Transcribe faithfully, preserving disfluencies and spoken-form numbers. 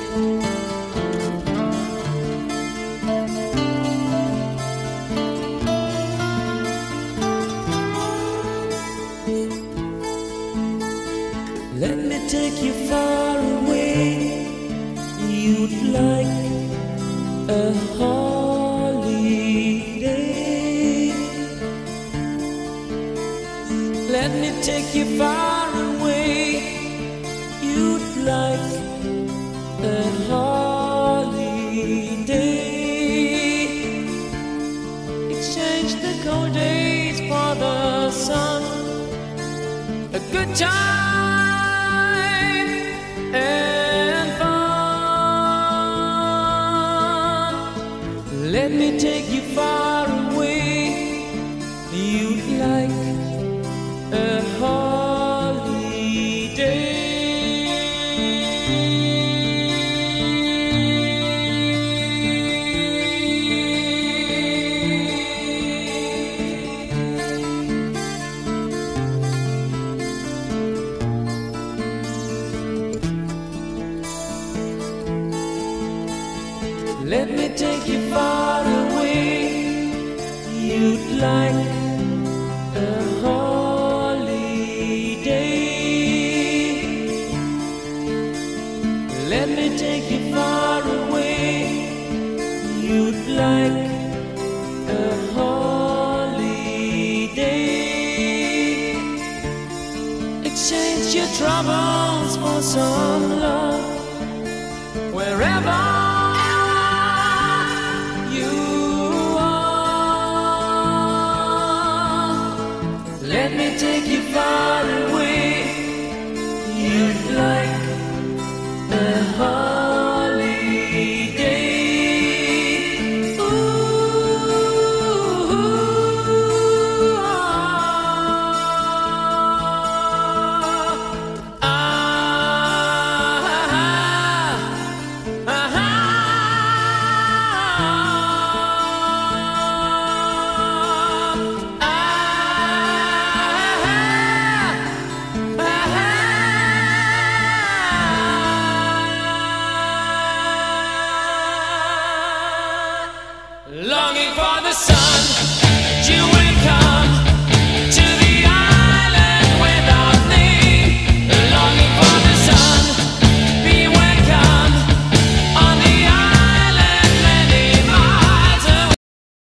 Let me take you far away. You'd like a holiday. Let me take you far away. You'd like a holiday. Exchange the cold days for the sun. A good time and fun. Let me take you far away. You'd like a holiday. Let me take you far away. You'd like a holiday. Let me take you far away. You'd like a holiday. Exchange your troubles for some love. Wherever let me take you far away. You'd like a holiday. Ooh, ah, ah, ah, ah, longing for the sun.